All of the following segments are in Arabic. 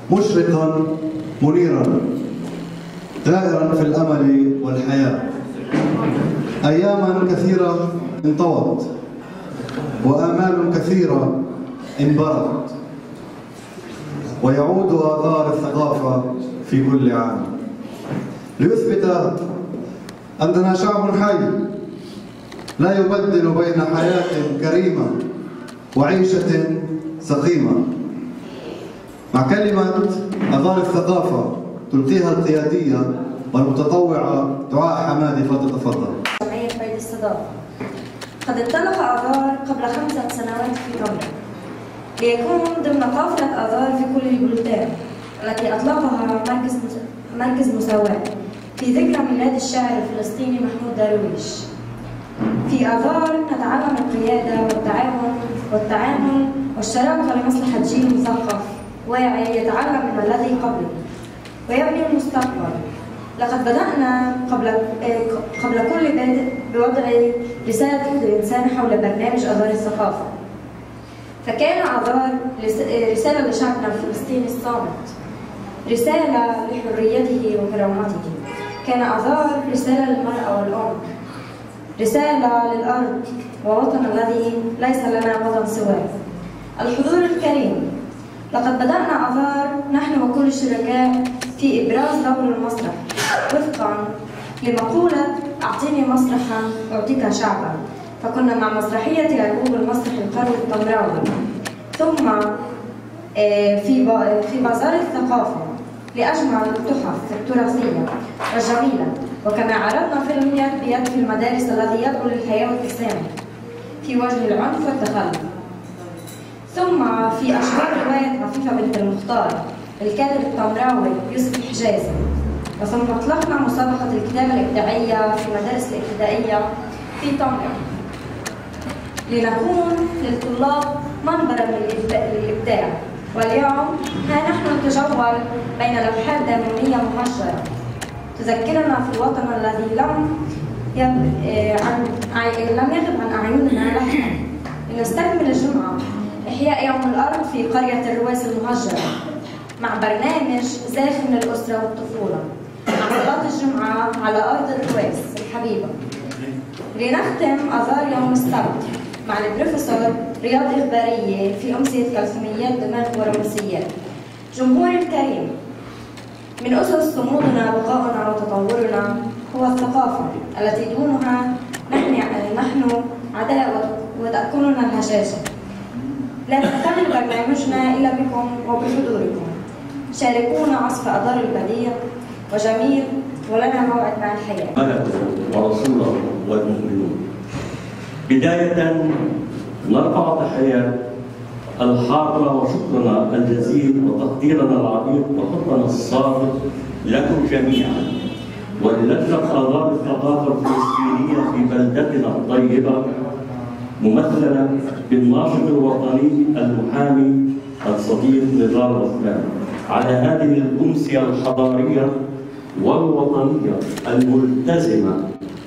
مشرقا منيرا غائرا في الأمل والحياة. أياما كثيرة انطوت وآمال كثيرة انبرت، ويعود آثار الثقافة في كل عام ليثبت أننا شعب حي لا يبدل بين حياة كريمة وعيشة سقيمة. مع كلمة آثار الثقافة تلقيها القيادية والمتطوعة دعاء حمادي، فلتتفضل. جمعية بيت الصداقة قد انطلق آثار قبل 5 سنوات في طنجة ليكون ضمن قافلة آثار في كل البلدان التي أطلقها مركز مساواة في ذكرى ميلاد الشاعر الفلسطيني محمود درويش. في آثار نتعلم القيادة والتعامل والشراكة لمصلحة جيل مثقف واعي يتعلم من الذي قبله ويبني المستقبل. لقد بدأنا قبل كل بادئ بوضع رسالة الإنسان حول برنامج آثار الثقافة، فكان آثار رسالة لشعبنا الفلسطيني الصامت، رسالة لحريته وكرامته. كان آثار رسالة للمرأة والأم، رسالة للأرض ووطن الذي ليس لنا وطن سواه. الحضور الكريم، لقد بدأنا آثار نحن وكل الشركاء في إبراز دور المسرح وفقا لمقولة أعطيني مسرحا أعطيك شعبا، فكنا مع مسرحية يعقوب المسرح القروي الطمراوي، ثم في بازار الثقافة لأجمل التحف التراثية والجميلة، وكما عرضنا فيلم يد بيد في المدارس الذي يدعو للحياة والابتسامة في وجه العنف والتخلف، ثم في أشهار رواية عفيفة بنت المختار الكاتب الطمراوي يوسف الحجازي، وثم أطلقنا مسابقة الكتابة الإبداعية في المدارس الابتدائية في طنجة لنكون للطلاب منبرا للإبداع. واليوم ها نحن نتجول بين لوحات دامونية مهجرة تذكرنا في الوطن الذي لم يغب عن أعيننا لحظة، لنستكمل الجمعة إحياء يوم الأرض في قرية الرواس المهجرة مع برنامج زاخم للأسرة والطفولة مع صلاة الجمعة على أرض الرواس الحبيبة. لنختم آثار يوم السبت مع البروفيسور رياض إخبارية في أمسية كالسيميات دماغ ورومانسيات. جمهور الكريم، من أسس صمودنا بقاؤنا وتطورنا هو الثقافة التي دونها نحن عداء وتأكلنا الهشاشة. لا نكمل برنامجنا إلا بكم وبحضوركم. شاركونا عصف أدار البديع وجميل ولنا موعد مع الحياة. ملكه ورسوله والمؤمنون. بداية نرفع تحية الحارة وشكرنا الجزيل وتقديرنا العريض وحبنا الصادق لكم جميعا وللجنة آثار الثقافة الفلسطينية في بلدتنا الطيبة ممثلا بالناشط الوطني المحامي الصديق نزار عثمان على هذه الأمسية الحضارية والوطنية الملتزمة.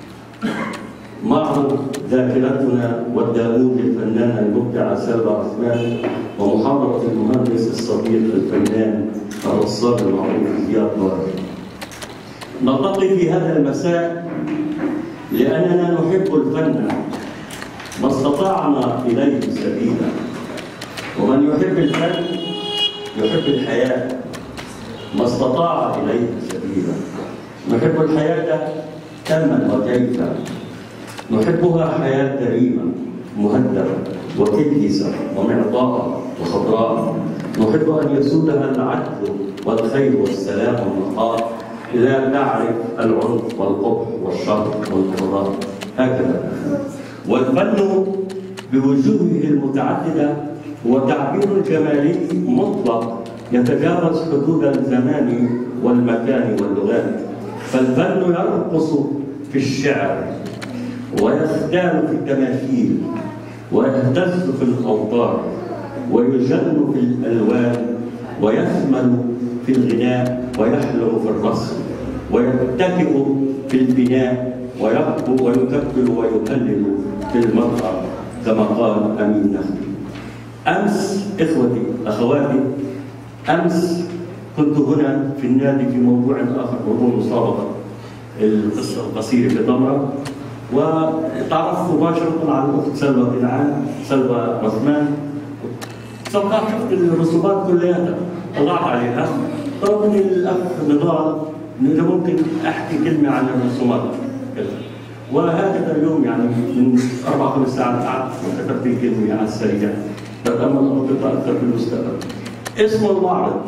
معه ذاكرتنا والداوود الفنانة المبدعة سلوى عثمان ومحاضرة المهندس الصديق الفنان الرصاص المعروف زياد بارك. نلتقي في هذا المساء لأننا نحب الفن ما استطعنا إليه سبيلا، ومن يحب الفن يحب الحياة ما استطاع إليه سبيلا. نحب الحياة تما وكيفا، نحبها حياة كريمة مهذبة وكيسة ومعطاءة وخضراء، نحب أن يسودها العدل والخير والسلام والنقاء، لا تعرف العنف والقبح والشر والانقراض. هكذا. والفن بوجوهه المتعددة هو تعبير جمالي مطلق يتجاوز حدود الزمان والمكان واللغات. فالفن يرقص في الشعر ويختال في التماثيل ويهتز في الأوتار ويجن في الألوان ويثمن في الغناء ويحلم في الرسم ويتكئ في البناء ويقبو ويكبر ويهلل في المرأة كما قال أمين نخلي. أمس إخوتي أخواتي، أمس كنت هنا في النادي في موضوع آخر وهو مسابقة القصة القصيرة في ضمرة، وتعرفت مباشرة على الأخت سلوى كنعان، سلوى عثمان. فقط شفت الرسومات كلياتها، طلعت عليها، طلبني الأخ نضال إنه إذا ممكن أحكي كلمة عن الرسومات كذا. وهكذا اليوم يعني من 4-5 ساعات قعدت وكتبت الكلمة على السريع، بتأمل أنطقها أكثر في المستقبل. اسم المعرض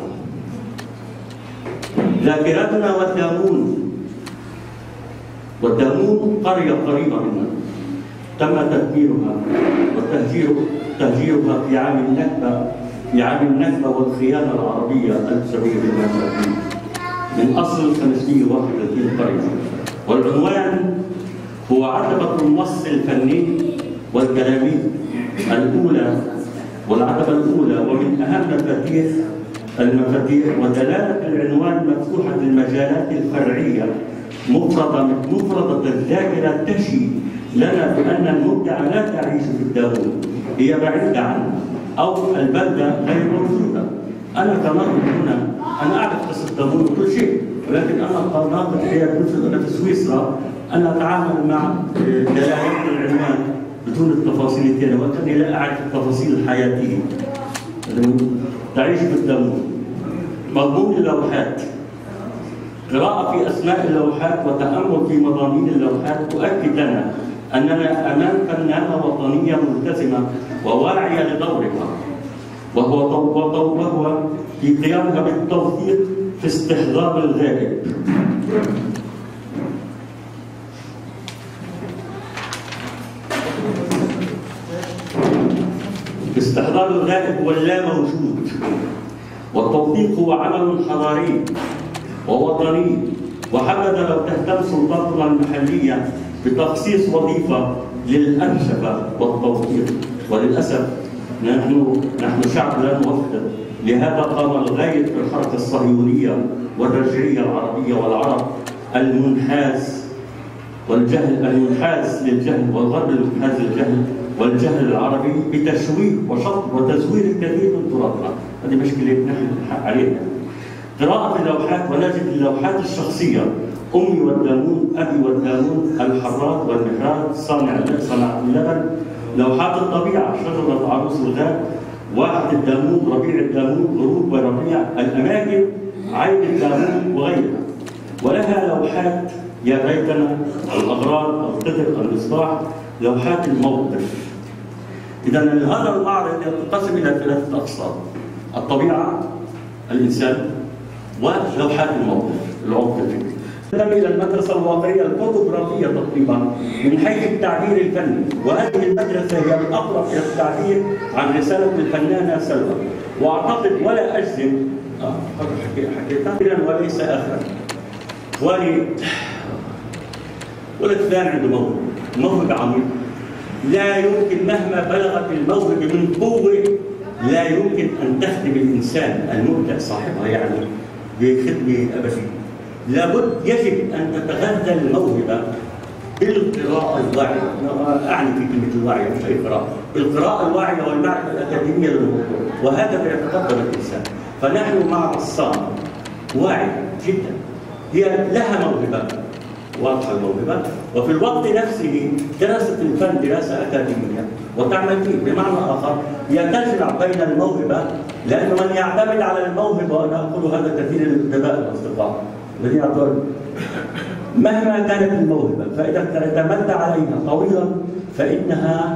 ذاكرتنا والدامون قرية قريبة منا تم تدميرها وتهجيرها في عام النكبة والخيانة العربية 1932 من أصل 531 قرية. والعنوان هو عتبة النص الفني والكلامي الأولى والعتبة الأولى، ومن أهم المفاتيح ودلالة العنوان مفتوحة المجالات الفرعية مفردة الذاكرة تشي لنا بأن المبدع لا تعيش في الدامون، هي بعيدة عنه أو البلدة غير موجودة. أنا كناطق هنا أنا أعرف قصة الدامون وكل شيء، ولكن أنا كناطق في سويسرا أنا أتعامل مع دلالات العنوان بدون التفاصيل كده، وكأني لا أعرف التفاصيل الحياتية. تعيش في الدامون. مضمون اللوحات، قراءة في أسماء اللوحات وتأمل في مضامين اللوحات تؤكد لنا أننا أمام فنانة وطنية ملتزمة وواعية لدورها، وهو في قيامها بالتوثيق في استحضار الغائب. استحضار الغائب واللا موجود، والتوثيق هو عمل حضاري ووطني، وحبذا لو تهتم سلطاتنا المحلية بتخصيص وظيفة للأرشفة والتوثيق. وللأسف نحن شعب لا نوفق، لهذا قام الغاية في الحركة الصهيونية والرجعية العربية والعرب المنحاز للجهل، والغرب المنحاز للجهل والجهل العربي بتشويه وشطب وتزوير الكثير من تراثنا. هذه مشكلة نحن عليها. قراءة اللوحات ونجد اللوحات الشخصية، أمي والدامون، أبي والدامون، الحراث والمحراث، صانع اللبن، لوحات الطبيعة، شجرة عروس الغاب، واحد الدامون، ربيع الدامون، غروب وربيع الأماكن، عين الدامون وغيرها. ولها لوحات يا ريتنا، الأغراض، القدر، المصباح، لوحات الموقف. إذا هذا المعرض ينقسم إلى 3 أقسام: الطبيعة، الإنسان، ولوحات الموقف، العمق الفكري. ننتمي إلى المدرسة الواقعية الفوتوغرافية تقريبا من حيث التعبير الفني، وهذه المدرسة هي الأقرب إلى التعبير عن رسالة الفنانة سلوى. وأعتقد ولا أجزم حكيتها وليس آخر. إخواني، ولد فلان عنده موهبة عميقة، لا يمكن مهما بلغت الموهبة من قوة لا يمكن أن تخدم الإنسان المبدع صاحبها يعني بخدمة أبدية. لابد يجب أن تتغذى الموهبة بالقراءة الواعية، أعني في كلمة الواعية مش أي قراءة، بالقراءة الواعية والمعرفة الأكاديمية للموضوع، وهذا يتقدم الإنسان. فنحن مع رسام واعي جدا، هي لها موهبة واضحة الموهبة، وفي الوقت نفسه درست الفن دراسة أكاديمية وتعمل فيه. بمعنى آخر هي تجمع بين الموهبة، لأن من يعتمد على الموهبة، وأنا أقول هذا كثير للأدباء والأصدقاء الذين يعتبرون مهما كانت الموهبة فإذا اعتمدت عليها طويلا فإنها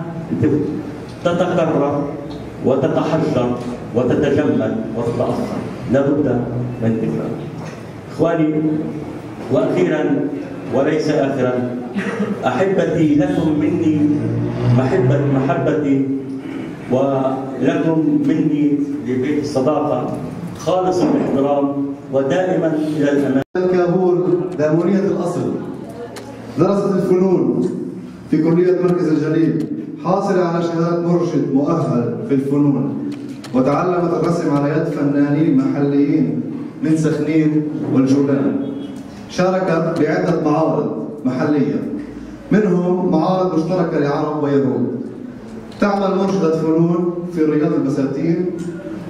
تتكرر وتتحجر وتتجمد وتتأثر، لابد من تكرار. إخواني، وأخيرا وليس آخرا، أحبتي لكم مني محبتي، ولكم مني لبيت الصداقة خالص الاحترام ودائما إلى الأمام. الكابور دامونية الأصل، درست الفنون في كلية مركز الجليل، حاصلة على شهادة مرشد مؤهل في الفنون، وتعلمت الرسم على يد فنانين محليين من سخنين والجولان. شاركت بعدة معارض محلية، منهم معارض مشتركة لعرب ويهود. تعمل مرشدة فنون في رياض البساتين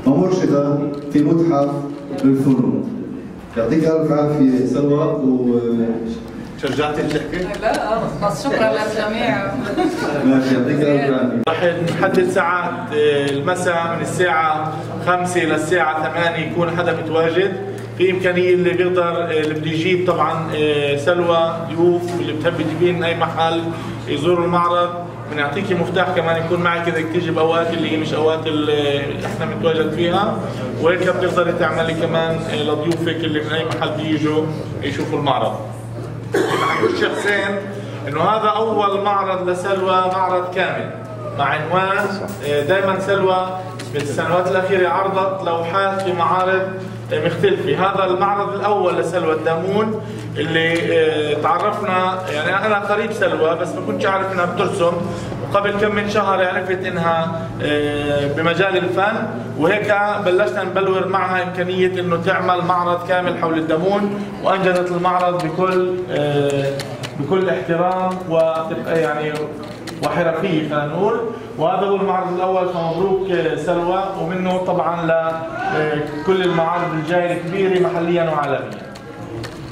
ومرشدة في متحف للفنون. يعطيك ألف عافية سلوى، وشجعتي تحكي؟ لا بس شكرا للجميع. ماشي، يعطيك ألف عافية. رح نحدد ساعات المساء من الساعة 5 للساعة 8 يكون حدا متواجد. في إمكانية اللي بيقدر اللي بده يجيب طبعا سلوى ضيوف اللي بتحب تجيبيه من أي محل يزوروا المعرض، بنعطيكي مفتاح كمان يكون معك إذا تيجي بأوقات اللي هي مش أوقات اللي إحنا متواجد فيها، وهيك بتقدري تعملي كمان لضيوفك اللي من أي محل بيجوا يشوفوا المعرض. بحكي الشيخ حسين إنه هذا أول معرض لسلوى، معرض كامل مع عنوان دائما سلوى بالسنوات الأخيرة عرضت لوحات في معارض مختلفة. هذا المعرض الأول لسلوى الدامون اللي تعرفنا، يعني أنا قريب سلوى بس ما كنتش أعرف إنها بترسم، وقبل كم من شهر عرفت إنها بمجال الفن، وهيك بلشنا نبلور معها إمكانية إنه تعمل معرض كامل حول الدامون، وأنجزت المعرض بكل احترام يعني وحرفية خلينا نقول. وهذا هو المعرض الأول، فمبروك سلوى، ومنه طبعا لكل المعارض الجاية الكبيرة محليا وعالميا.